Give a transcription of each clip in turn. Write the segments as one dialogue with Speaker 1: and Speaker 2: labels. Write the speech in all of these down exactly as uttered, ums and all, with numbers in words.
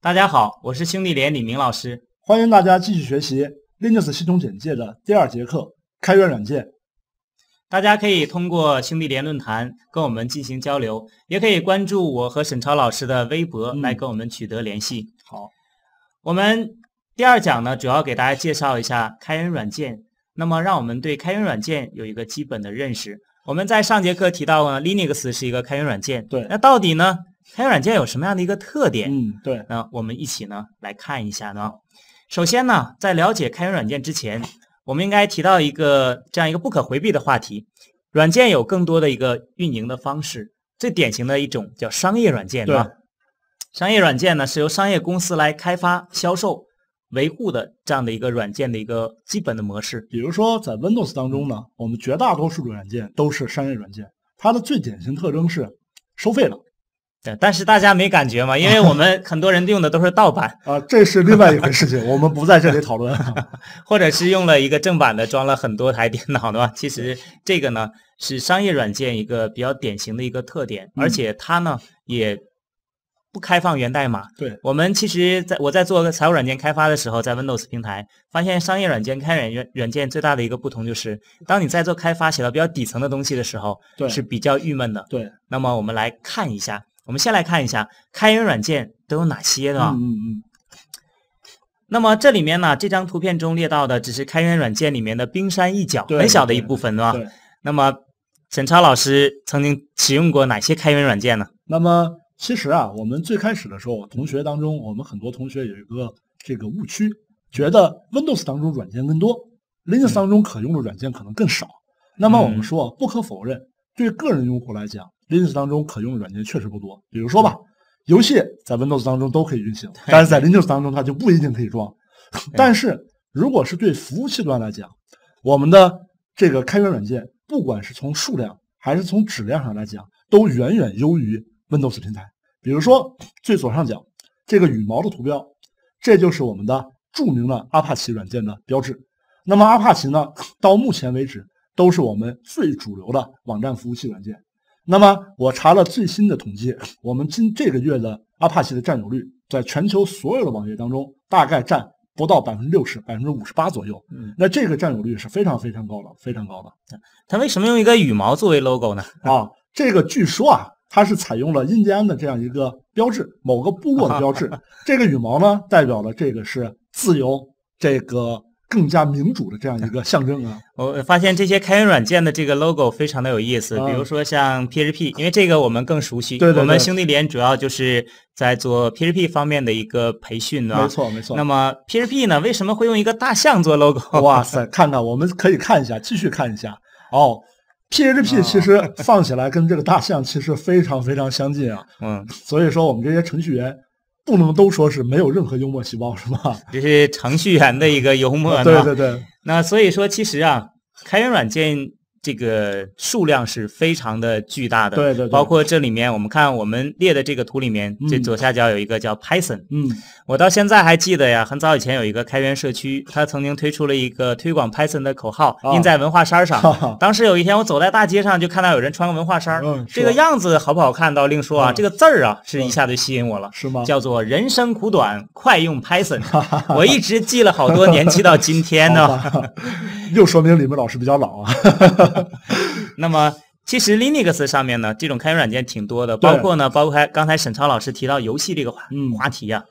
Speaker 1: 大家好，我是兄弟连李明老师，
Speaker 2: 欢迎大家继续学习 Linux 系统简介的第二节课开源软件。
Speaker 1: 大家可以通过兄弟连论坛跟我们进行交流，也可以关注我和沈超老师的微博来跟我们取得联系。
Speaker 2: 嗯、好，
Speaker 1: 我们第二讲呢，主要给大家介绍一下开源软件，那么让我们对开源软件有一个基本的认识。我们在上节课提到呢 ，Linux 是一个开源软件，
Speaker 2: 对，
Speaker 1: 那到底呢？开源软件有什么样的一个特点？
Speaker 2: 嗯，对，
Speaker 1: 那我们一起呢来看一下呢。首先呢，在了解开源软件之前，我们应该提到一个这样一个不可回避的话题：软件有更多的一个运营的方式，最典型的一种叫商业软件，对吧？商业软件呢是由商业公司来开发、销售、维护的这样的一个软件的一个基本的模式。
Speaker 2: 比如说在 Windows 当中呢，我们绝大多数的软件都是商业软件，它的最典型特征是收费的。
Speaker 1: 对，但是大家没感觉嘛，因为我们很多人用的都是盗版
Speaker 2: 啊，这是另外一回事情，我们不在这里讨论。
Speaker 1: 或者是用了一个正版的，装了很多台电脑的吧。其实这个呢是商业软件一个比较典型的一个特点，
Speaker 2: 嗯、
Speaker 1: 而且它呢也不开放源代码。
Speaker 2: 对，
Speaker 1: 我们其实在我在做财务软件开发的时候，在 Windows 平台发现，商业软件开源软件最大的一个不同就是，当你在做开发写到比较底层的东西的时候，
Speaker 2: 对，
Speaker 1: 是比较郁闷的。
Speaker 2: 对，
Speaker 1: 那么我们来看一下。我们先来看一下开源软件都有哪些的。
Speaker 2: 嗯嗯嗯。
Speaker 1: 那么这里面呢，这张图片中列到的只是开源软件里面的冰山一角，很小的一部分，对吧？
Speaker 2: 对。
Speaker 1: 那么沈超老师曾经使用过哪些开源软件呢？
Speaker 2: 那么其实啊，我们最开始的时候，同学当中，我们很多同学有一个这个误区，觉得 Windows 当中软件更多 ，Linux 当中可用的软件可能更少。嗯、那么我们说，不可否认，对个人用户来讲。Linux 当中可用的软件确实不多，比如说吧，游戏在 Windows 当中都可以运行，但是在 Linux 当中它就不一定可以装。但是如果是对服务器端来讲，我们的这个开源软件，不管是从数量还是从质量上来讲，都远远优于 Windows 平台。比如说最左上角这个羽毛的图标，这就是我们的著名的阿帕奇软件的标志。那么阿帕奇呢，到目前为止都是我们最主流的网站服务器软件。那么我查了最新的统计，我们今这个月的阿帕奇的占有率，在全球所有的网页当中，大概占不到百分之六十，百分之五十八左右。嗯，那这个占有率是非常非常高的，非常高的。
Speaker 1: 它为什么用一个羽毛作为 logo 呢？
Speaker 2: 啊，这个据说啊，它是采用了印第安的这样一个标志，某个部落的标志。这个羽毛呢，代表了这个是自由，这个。更加民主的这样一个象征啊！
Speaker 1: 我发现这些开源软件的这个 logo 非常的有意思，比如说像 P H P， 因为这个我们更熟悉。
Speaker 2: 对对对，
Speaker 1: 我们兄弟连主要就是在做 P H P 方面的一个培训啊。
Speaker 2: 没错没错。
Speaker 1: 那么 P H P 呢，为什么会用一个大象做 logo？
Speaker 2: 哇塞，看看我们可以看一下，继续看一下哦。P H P 其实放起来跟这个大象其实非常非常相近啊。
Speaker 1: 嗯，
Speaker 2: 所以说我们这些程序员。不能都说是没有任何幽默细胞，是吧？
Speaker 1: 这是程序员的一个幽默呢。
Speaker 2: 对对对。
Speaker 1: 那所以说，其实啊，开源软件这个数量是非常的巨大的。
Speaker 2: 对对对。
Speaker 1: 包括这里面，我们看我们列的这个图里面，嗯、这左下角有一个叫 Python。
Speaker 2: 嗯。
Speaker 1: 我到现在还记得呀，很早以前有一个开源社区，他曾经推出了一个推广 Python 的口号，
Speaker 2: 啊、
Speaker 1: 印在文化衫上。啊、当时有一天，我走在大街上，就看到有人穿个文化衫，
Speaker 2: 嗯、
Speaker 1: 这个样子好不好看倒另说啊，
Speaker 2: 嗯、
Speaker 1: 这个字儿啊，是一下就吸引我了。
Speaker 2: 是吗？
Speaker 1: 叫做“人生苦短，快用 Python”， 我一直记了好多年，记到今天呢。
Speaker 2: 又说明李明老师比较老啊。
Speaker 1: 那么。其实 Linux 上面呢，这种开源软件挺多的，包括呢，包括刚才沈超老师提到游戏这个话、嗯、话题啊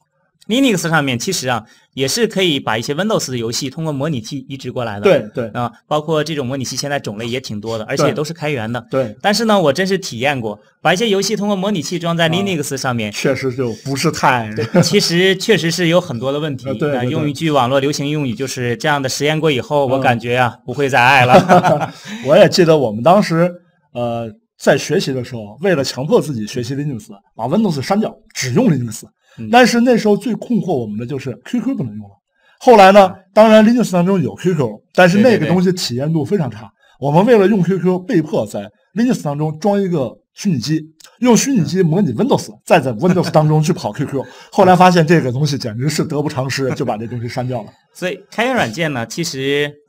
Speaker 1: ，Linux 上面其实啊也是可以把一些 Windows 的游戏通过模拟器移植过来的。
Speaker 2: 对对
Speaker 1: 啊，包括这种模拟器现在种类也挺多的，而且也都是开源的。
Speaker 2: 对。
Speaker 1: 但是呢，我真是体验过，把一些游戏通过模拟器装在 Linux 上面，
Speaker 2: 啊、确实就不是太。
Speaker 1: 对，其实确实是有很多的问题。
Speaker 2: 对对对。
Speaker 1: 用一句网络流行用语，就是这样的实验过以后，我感觉啊、嗯、不会再爱了。
Speaker 2: 我也记得我们当时。呃，在学习的时候，为了强迫自己学习 Linux， 把 Windows 删掉，只用 Linux。
Speaker 1: 嗯、
Speaker 2: 但是那时候最困惑我们的就是 Q Q 不能用了。后来呢，当然 Linux 当中有 Q Q， 但是那个东西体验度非常差。对对对，我们为了用 Q Q， 被迫在 Linux 当中装一个虚拟机，用虚拟机模拟 Windows， 再在 Windows 当中去跑 Q Q。后来发现这个东西简直是得不偿失，就把这东西删掉了。
Speaker 1: 所以开源软件呢，其实。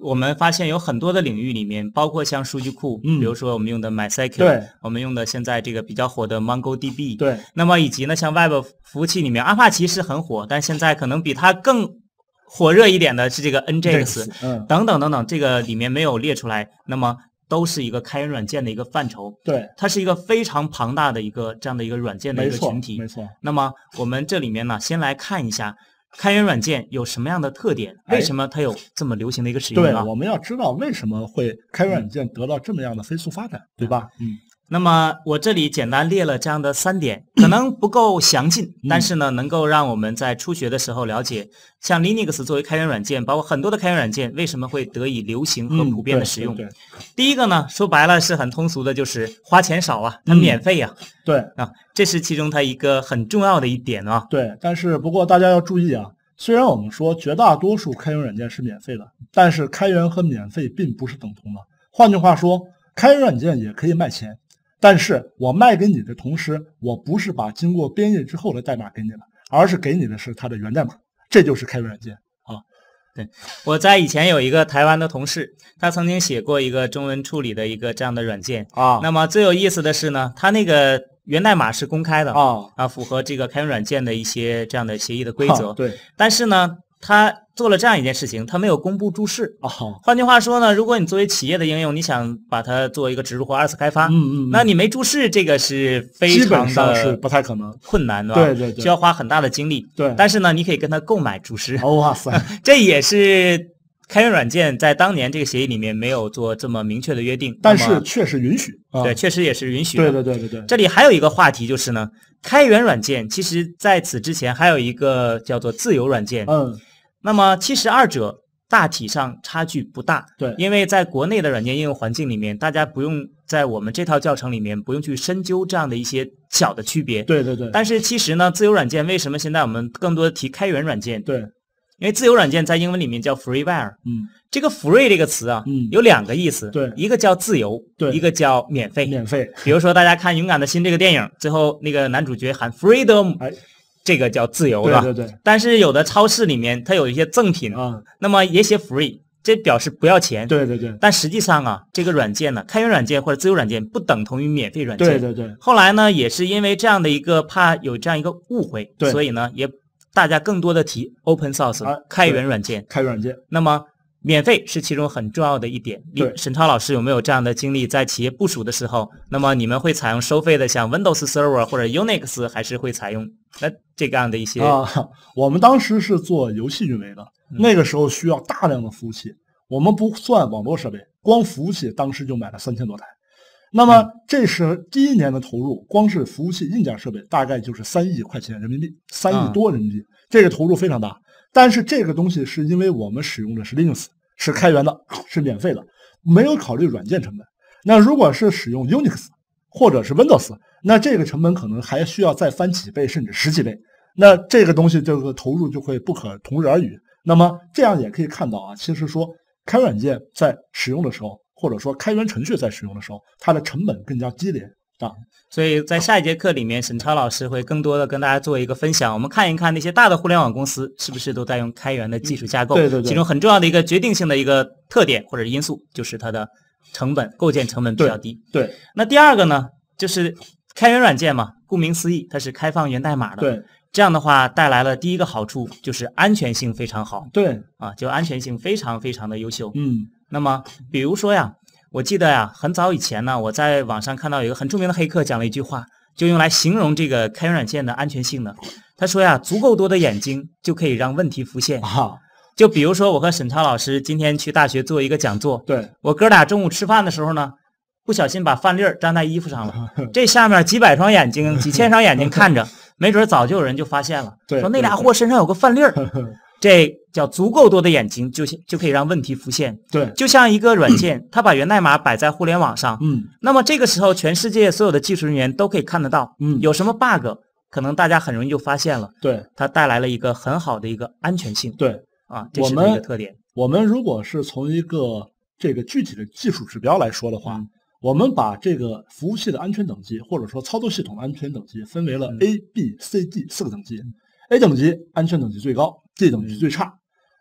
Speaker 1: 我们发现有很多的领域里面，包括像数据库，
Speaker 2: 嗯
Speaker 1: 比如说我们用的 MySQL，
Speaker 2: 对，
Speaker 1: 我们用的现在这个比较火的 MongoDB，
Speaker 2: 对，
Speaker 1: 那么以及呢，像 Web 服务器里面，阿帕奇是很火，但现在可能比它更火热一点的是这个 N J X，
Speaker 2: 嗯，
Speaker 1: 等等等等，这个里面没有列出来，那么都是一个开源软件的一个范畴，
Speaker 2: 对，
Speaker 1: 它是一个非常庞大的一个这样的一个软件的一个群体，
Speaker 2: 没错，没错。
Speaker 1: 那么我们这里面呢，先来看一下。开源软件有什么样的特点？为什么它有这么流行的一个使用呢？
Speaker 2: 对，我们要知道为什么会开源软件得到这么样的飞速发展，对吧？
Speaker 1: 嗯。那么我这里简单列了这样的三点，可能不够详尽，
Speaker 2: 嗯、
Speaker 1: 但是呢，能够让我们在初学的时候了解，像 Linux 作为开源软件，包括很多的开源软件为什么会得以流行和普遍的使用。
Speaker 2: 嗯、对对对
Speaker 1: 第一个呢，说白了是很通俗的，就是花钱少啊，它免费啊。
Speaker 2: 嗯、对
Speaker 1: 啊，这是其中它一个很重要的一点啊。
Speaker 2: 对，但是不过大家要注意啊。虽然我们说绝大多数开源软件是免费的，但是开源和免费并不是等同的。换句话说，开源软件也可以卖钱，但是我卖给你的同时，我不是把经过编译之后的代码给你了，而是给你的是它的源代码，这就是开源软件啊。
Speaker 1: 对，我在以前有一个台湾的同事，他曾经写过一个中文处理的一个这样的软件
Speaker 2: 啊。
Speaker 1: 那么最有意思的是呢，他那个源代码是公开的
Speaker 2: 啊，
Speaker 1: 啊，符合这个开源软件的一些这样的协议的规则。
Speaker 2: 啊、对，
Speaker 1: 但是呢，他做了这样一件事情，他没有公布注释。
Speaker 2: 哦，
Speaker 1: 换句话说呢，如果你作为企业的应用，你想把它做一个植入或二次开发，
Speaker 2: 嗯嗯，
Speaker 1: 那你没注释，这个是非常的
Speaker 2: 是不太可能，
Speaker 1: 困难的，
Speaker 2: 对对对，
Speaker 1: 需要花很大的精力。
Speaker 2: 对，
Speaker 1: 但是呢，你可以跟他购买注释。
Speaker 2: 哦哇塞，
Speaker 1: 这也是。开源软件在当年这个协议里面没有做这么明确的约定，
Speaker 2: 但是确实允许，
Speaker 1: 啊、对，确实也是允许的。
Speaker 2: 对对对对对。
Speaker 1: 这里还有一个话题就是呢，开源软件其实在此之前还有一个叫做自由软件，
Speaker 2: 嗯，
Speaker 1: 那么其实二者大体上差距不大，
Speaker 2: 对，
Speaker 1: 因为在国内的软件应用环境里面，大家不用在我们这套教程里面不用去深究这样的一些小的区别，
Speaker 2: 对对对。
Speaker 1: 但是其实呢，自由软件为什么现在我们更多的提开源软件？
Speaker 2: 对。
Speaker 1: 因为自由软件在英文里面叫 freeware，
Speaker 2: 嗯，
Speaker 1: 这个 free 这个词啊，
Speaker 2: 嗯，
Speaker 1: 有两个意思，
Speaker 2: 对，
Speaker 1: 一个叫自由，
Speaker 2: 对，
Speaker 1: 一个叫免费，
Speaker 2: 免费。
Speaker 1: 比如说大家看《勇敢的心》这个电影，最后那个男主角喊 freedom，
Speaker 2: 哎，
Speaker 1: 这个叫自由，是吧？
Speaker 2: 对对对。
Speaker 1: 但是有的超市里面它有一些赠品
Speaker 2: 啊，
Speaker 1: 那么也写 free， 这表示不要钱，
Speaker 2: 对对对。
Speaker 1: 但实际上啊，这个软件呢，开源软件或者自由软件不等同于免费软件，
Speaker 2: 对对对。
Speaker 1: 后来呢，也是因为这样的一个怕有这样一个误会，
Speaker 2: 对，
Speaker 1: 所以呢也。大家更多的提 open source、啊、开源软件，
Speaker 2: 开源软件。
Speaker 1: 那么免费是其中很重要的一点。
Speaker 2: 对，
Speaker 1: 沈超老师有没有这样的经历？在企业部署的时候，那么你们会采用收费的，像 Windows Server 或者 Unix， 还是会采用那这样的一些？
Speaker 2: 啊，我们当时是做游戏运维的，
Speaker 1: 嗯、
Speaker 2: 那个时候需要大量的服务器，我们不算网络设备，光服务器当时就买了三千多台。那么这是第一年的投入，光是服务器硬件设备大概就是三亿块钱人民币，三亿多人民币，嗯、这个投入非常大。但是这个东西是因为我们使用的是 Linux， 是开源的，是免费的，没有考虑软件成本。那如果是使用 Unix 或者是 Windows， 那这个成本可能还需要再翻几倍甚至十几倍。那这个东西这个投入就会不可同日而语。那么这样也可以看到啊，其实说开软件在使用的时候，或者说开源程序在使用的时候，它的成本更加低廉啊。
Speaker 1: 所以在下一节课里面，沈超老师会更多的跟大家做一个分享。我们看一看那些大的互联网公司是不是都在用开源的技术架构？
Speaker 2: 对对对。
Speaker 1: 其中很重要的一个决定性的一个特点或者因素，就是它的成本构建成本比较低。
Speaker 2: 对。对
Speaker 1: 那第二个呢，就是开源软件嘛，顾名思义，它是开放源代码的。
Speaker 2: 对。
Speaker 1: 这样的话带来了第一个好处，就是安全性非常好。
Speaker 2: 对。
Speaker 1: 啊，就安全性非常非常的优秀。
Speaker 2: 嗯。
Speaker 1: 那么比如说呀。我记得呀，很早以前呢，我在网上看到有一个很著名的黑客讲了一句话，就用来形容这个开源软件的安全性的。他说呀，足够多的眼睛就可以让问题浮现。
Speaker 2: 啊，
Speaker 1: 就比如说我和沈超老师今天去大学做一个讲座，
Speaker 2: 对，
Speaker 1: 我哥俩中午吃饭的时候呢，不小心把饭粒儿粘在衣服上了，这下面几百双眼睛、几千双眼睛看着，没准早就有人就发现了，
Speaker 2: 对，
Speaker 1: 说那俩货身上有个饭粒儿。这叫足够多的眼睛就就可以让问题浮现。
Speaker 2: 对，
Speaker 1: 就像一个软件，它把源代码摆在互联网上，
Speaker 2: 嗯，
Speaker 1: 那么这个时候全世界所有的技术人员都可以看得到，
Speaker 2: 嗯，
Speaker 1: 有什么 bug， 可能大家很容易就发现了。
Speaker 2: 对，
Speaker 1: 它带来了一个很好的一个安全性。
Speaker 2: 对，
Speaker 1: 啊，这是它一个特点。
Speaker 2: 我们如果是从一个这个具体的技术指标来说的话，
Speaker 1: 嗯、
Speaker 2: 我们把这个服务器的安全等级或者说操作系统的安全等级分为了 A、B、C、D 四个等级。A 等级安全等级最高 ，D 等级最差。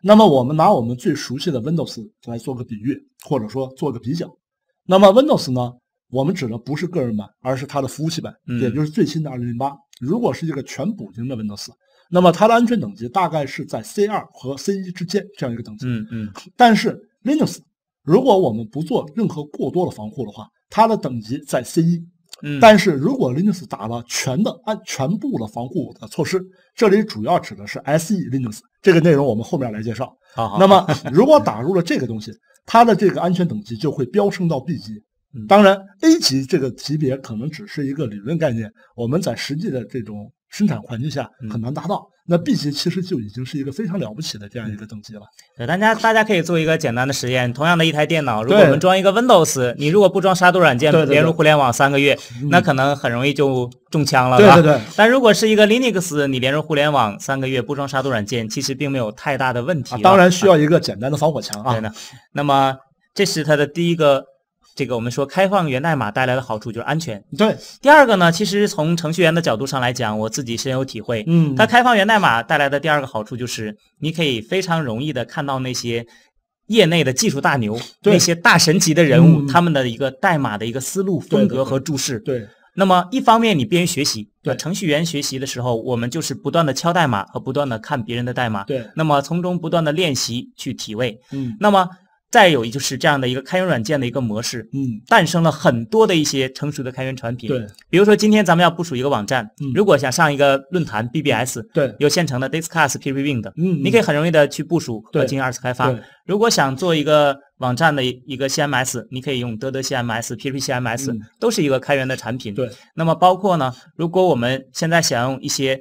Speaker 2: 那么我们拿我们最熟悉的 Windows 来做个比喻，或者说做个比较。那么 Windows 呢，我们指的不是个人版，而是它的服务器版，
Speaker 1: 嗯、
Speaker 2: 也就是最新的二零零八。如果是一个全补丁的 Windows， 那么它的安全等级大概是在 C 二 和 C 一 之间这样一个等级。
Speaker 1: 嗯嗯。
Speaker 2: 但是 Linux， 如果我们不做任何过多的防护的话，它的等级在 C 一。
Speaker 1: 嗯，
Speaker 2: 但是如果 Linux 打了全的按全部的防护的措施，这里主要指的是 S E Linux， 这个内容我们后面来介绍。
Speaker 1: 好好，
Speaker 2: 那么如果打入了这个东西，它的这个安全等级就会飙升到 B 级。当然 A 级这个级别可能只是一个理论概念，我们在实际的这种生产环境下很难达到。那 B 级其实就已经是一个非常了不起的这样一个等级了。
Speaker 1: 对，大家大家可以做一个简单的实验，同样的一台电脑，如果我们装一个 Windows， 你如果不装杀毒软件，
Speaker 2: 对对对，
Speaker 1: 连入互联网三个月，嗯、那可能很容易就中枪了，
Speaker 2: 对对对。
Speaker 1: 但如果是一个 Linux， 你连入互联网三个月不装杀毒软件，其实并没有太大的问题、
Speaker 2: 啊。当然需要一个简单的防火墙啊。
Speaker 1: 对的。那么这是它的第一个。这个我们说开放源代码带来的好处就是安全。
Speaker 2: 对。
Speaker 1: 第二个呢，其实从程序员的角度上来讲，我自己深有体会。
Speaker 2: 嗯。
Speaker 1: 它开放源代码带来的第二个好处就是，你可以非常容易的看到那些业内的技术大牛、那些大神级的人物、嗯、他们的一个代码的一个思路、风格和注释。
Speaker 2: 对。对对对，
Speaker 1: 那么一方面你便于学习。
Speaker 2: 对。
Speaker 1: 程序员学习的时候，我们就是不断的敲代码和不断的看别人的代码。
Speaker 2: 对。
Speaker 1: 那么从中不断的练习去体味。
Speaker 2: 嗯。
Speaker 1: 那么。再有就是这样的一个开源软件的一个模式，
Speaker 2: 嗯，
Speaker 1: 诞生了很多的一些成熟的开源产品。
Speaker 2: 对，
Speaker 1: 比如说今天咱们要部署一个网站，
Speaker 2: 嗯、
Speaker 1: 如果想上一个论坛 B B S，
Speaker 2: 对，
Speaker 1: 有现成的 Disqus、P P Win 的，
Speaker 2: 嗯，
Speaker 1: 你可以很容易的去部署和进行二次开发。如果想做一个网站的一个 C M S， 你可以用德德 C M S、P P C M S，、嗯、都是一个开源的产品。
Speaker 2: 对，
Speaker 1: 那么包括呢，如果我们现在想用一些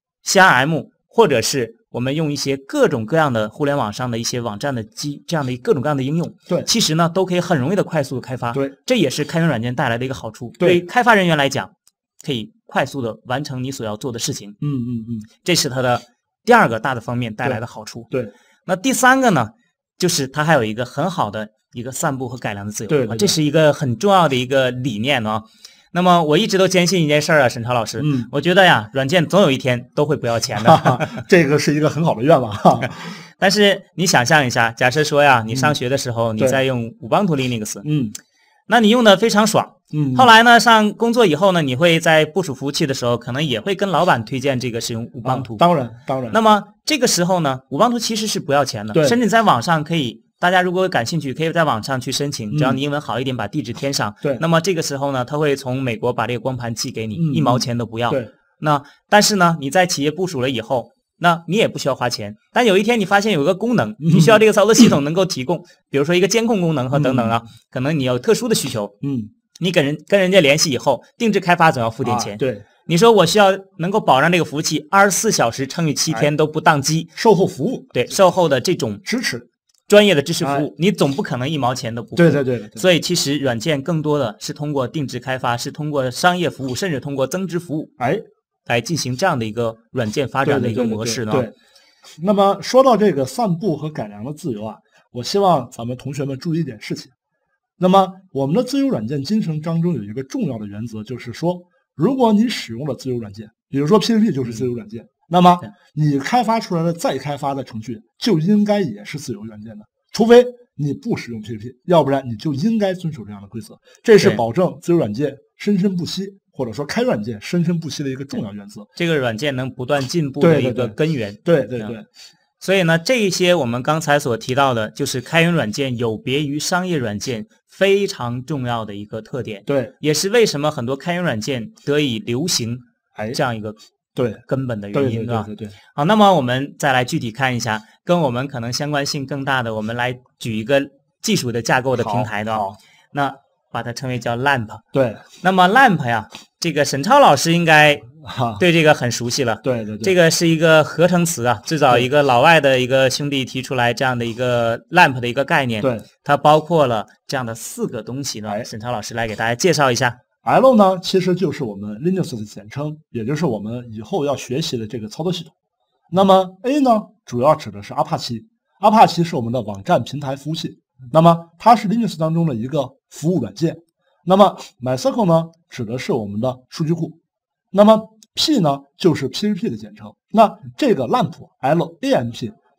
Speaker 1: C R M 或者是我们用一些各种各样的互联网上的一些网站的机这样的各种各样的应用，
Speaker 2: 对，
Speaker 1: 其实呢都可以很容易的快速的开发，
Speaker 2: 对，
Speaker 1: 这也是开源软件带来的一个好处。
Speaker 2: 对，
Speaker 1: 对于开发人员来讲，可以快速的完成你所要做的事情。
Speaker 2: 嗯嗯嗯，
Speaker 1: 这是它的第二个大的方面带来的好处。
Speaker 2: 对，对，
Speaker 1: 那第三个呢，就是它还有一个很好的一个散布和改良的自由。
Speaker 2: 对，对，对，
Speaker 1: 这是一个很重要的一个理念啊。那么我一直都坚信一件事儿啊，沈超老师，
Speaker 2: 嗯，
Speaker 1: 我觉得呀，软件总有一天都会不要钱的，
Speaker 2: 这个是一个很好的愿望哈。
Speaker 1: 但是你想象一下，假设说呀，你上学的时候、嗯、你在用乌邦图 Linux，
Speaker 2: 嗯，
Speaker 1: 那你用的非常爽，
Speaker 2: 嗯，
Speaker 1: 后来呢，上工作以后呢，你会在部署服务器的时候，可能也会跟老板推荐这个使用乌邦图、
Speaker 2: 啊，当然当然。
Speaker 1: 那么这个时候呢，乌邦图其实是不要钱的，甚至你在网上可以。大家如果感兴趣，可以在网上去申请，只要你英文好一点，把地址填上。
Speaker 2: 对、嗯。
Speaker 1: 那么这个时候呢，他会从美国把这个光盘寄给你，
Speaker 2: 嗯、
Speaker 1: 一毛钱都不要。
Speaker 2: 对。
Speaker 1: 那但是呢，你在企业部署了以后，那你也不需要花钱。但有一天你发现有一个功能，你需要这个操作系统能够提供，嗯、比如说一个监控功能和等等啊，嗯、可能你有特殊的需求。
Speaker 2: 嗯。
Speaker 1: 你跟人跟人家联系以后，定制开发总要付点钱。
Speaker 2: 啊、对。
Speaker 1: 你说我需要能够保障这个服务器二十四小时乘以七天都不宕机，
Speaker 2: 售后服务。
Speaker 1: 对，售后的这种
Speaker 2: 支持。
Speaker 1: 专业的知识服务，你总不可能一毛钱都不付。
Speaker 2: 对对对对。
Speaker 1: 所以其实软件更多的是通过定制开发，是通过商业服务，甚至通过增值服务，
Speaker 2: 哎，
Speaker 1: 来进行这样的一个软件发展的一个模式呢。
Speaker 2: 对。那么说到这个散布和改良的自由啊，我希望咱们同学们注意一点事情。那么我们的自由软件精神当中有一个重要的原则，就是说，如果你使用了自由软件，比如说 P H P 就是自由软件。嗯，那么你开发出来的再开发的程序就应该也是自由软件的，除非你不使用 P H P， 要不然你就应该遵守这样的规则。这是保证自由软件生生不息，或者说开软件生生不息的一个重要原则。
Speaker 1: 这个软件能不断进步的一个根源。
Speaker 2: 对对 对, 对, 对, 对。
Speaker 1: 所以呢，这一些我们刚才所提到的，就是开源软件有别于商业软件非常重要的一个特点。
Speaker 2: 对，
Speaker 1: 也是为什么很多开源软件得以流行这样一个。
Speaker 2: 对，
Speaker 1: 根本的原因，
Speaker 2: 对吧？对对对。
Speaker 1: 好，那么我们再来具体看一下，跟我们可能相关性更大的，我们来举一个技术的架构的平台的。
Speaker 2: 好。
Speaker 1: 那把它称为叫 L A M P。
Speaker 2: 对。
Speaker 1: 那么 L A M P 呀，这个沈超老师应该对这个很熟悉了。
Speaker 2: 对对对。
Speaker 1: 这个是一个合成词啊，最早一个老外的一个兄弟提出来这样的一个 L A M P 的一个概念。
Speaker 2: 对。
Speaker 1: 它包括了这样的四个东西呢。沈超老师来给大家介绍一下。
Speaker 2: L 呢，其实就是我们 Linux 的简称，也就是我们以后要学习的这个操作系统。那么 A 呢，主要指的是阿帕奇，阿帕奇是我们的网站平台服务器，那么它是 Linux 当中的一个服务软件。那么 MySQL 呢，指的是我们的数据库。那么 P 呢，就是 P H P 的简称。那这个 L A M P L A M P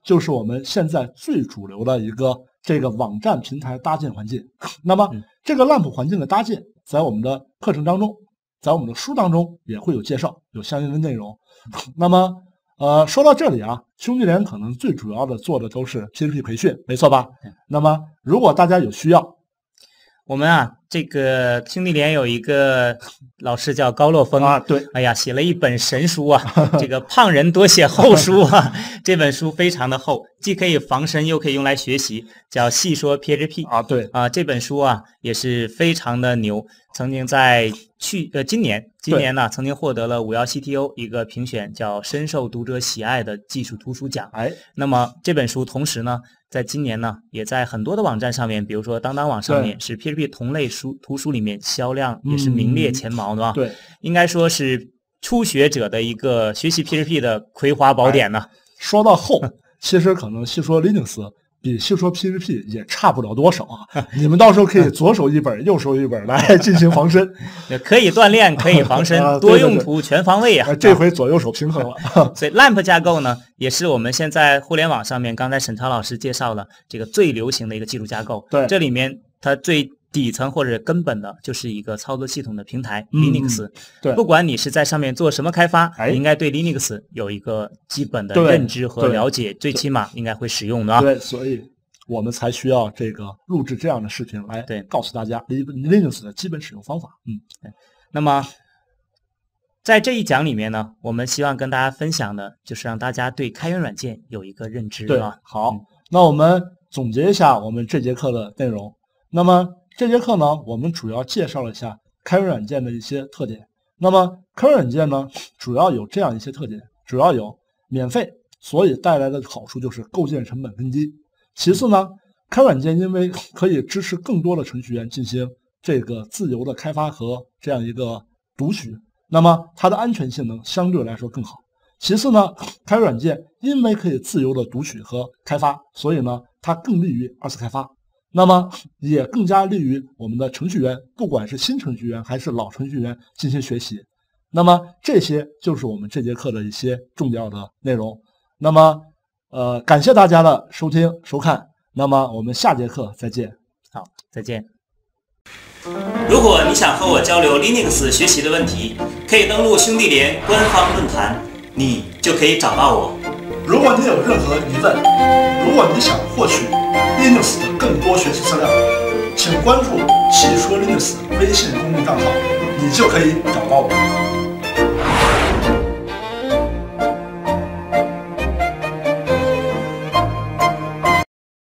Speaker 2: 就是我们现在最主流的一个这个网站平台搭建环境。那么这个 L A M P 环境的搭建，在我们的课程当中，在我们的书当中也会有介绍，有相应的内容。那么呃，说到这里啊，兄弟连可能最主要的做的都是 P H P 培训，没错吧？那么如果大家有需要，
Speaker 1: 我们啊，这个兄弟连有一个老师叫高洛峰
Speaker 2: 啊，对，
Speaker 1: 哎呀，写了一本神书啊，这个胖人多写厚书啊，这本书非常的厚，既可以防身，又可以用来学习，叫《细说 P H P》
Speaker 2: 啊，对
Speaker 1: 啊，这本书啊也是非常的牛，曾经在去呃今年今年呢曾经获得了五幺 C T O 一个评选叫深受读者喜爱的技术图书奖。
Speaker 2: 哎，
Speaker 1: 那么这本书同时呢，在今年呢也在很多的网站上面，比如说当当网上面是 P H P 同类书图书里面销量也是名列前茅的啊、
Speaker 2: 嗯。对，
Speaker 1: 应该说是初学者的一个学习 P H P 的葵花宝典呢、哎。
Speaker 2: 说到厚，其实可能细说 Linux。比细说 P H P 也差不了多少啊！你们到时候可以左手一本，右手一本来进行防身，
Speaker 1: 可以锻炼，可以防身，
Speaker 2: 啊、
Speaker 1: 多用途全方位啊！
Speaker 2: 这回左右手平衡了。
Speaker 1: 所以 L A M P 架构呢，也是我们现在互联网上面，刚才沈超老师介绍了这个最流行的一个技术架构。
Speaker 2: 对，
Speaker 1: 这里面它最底层或者根本的就是一个操作系统的平台、
Speaker 2: 嗯、
Speaker 1: Linux。
Speaker 2: 对，
Speaker 1: 不管你是在上面做什么开发，
Speaker 2: 哎、
Speaker 1: 你应该对 Linux 有一个基本的认知和了解，最起码应该会使用的啊。
Speaker 2: 对，所以我们才需要这个录制这样的视频来
Speaker 1: 对
Speaker 2: 告诉大家 Linux 的基本使用方法。嗯，
Speaker 1: 对。那么在这一讲里面呢，我们希望跟大家分享的就是让大家对开源软件有一个认知。
Speaker 2: 对
Speaker 1: 啊，
Speaker 2: 好、
Speaker 1: 嗯，
Speaker 2: 那我们总结一下我们这节课的内容。那么这节课呢，我们主要介绍了一下开源软件的一些特点。那么开源软件呢，主要有这样一些特点，主要有免费，所以带来的好处就是构建成本更低。其次呢，开软件因为可以支持更多的程序员进行这个自由的开发和这样一个读取，那么它的安全性能相对来说更好。其次呢，开软件因为可以自由的读取和开发，所以呢，它更利于二次开发，那么也更加利于我们的程序员，不管是新程序员还是老程序员进行学习。那么这些就是我们这节课的一些重要的内容。那么呃，感谢大家的收听收看，那么我们下节课再见。
Speaker 1: 好，再见。如果你想和我交流 Linux 学习的问题，可以登录兄弟连官方论坛，你就可以找到我。
Speaker 2: 如果你有任何疑问，如果你想获取 Linux 的更多学习资料，请关注细说 Linux 微信公众账号，你就可以找到我。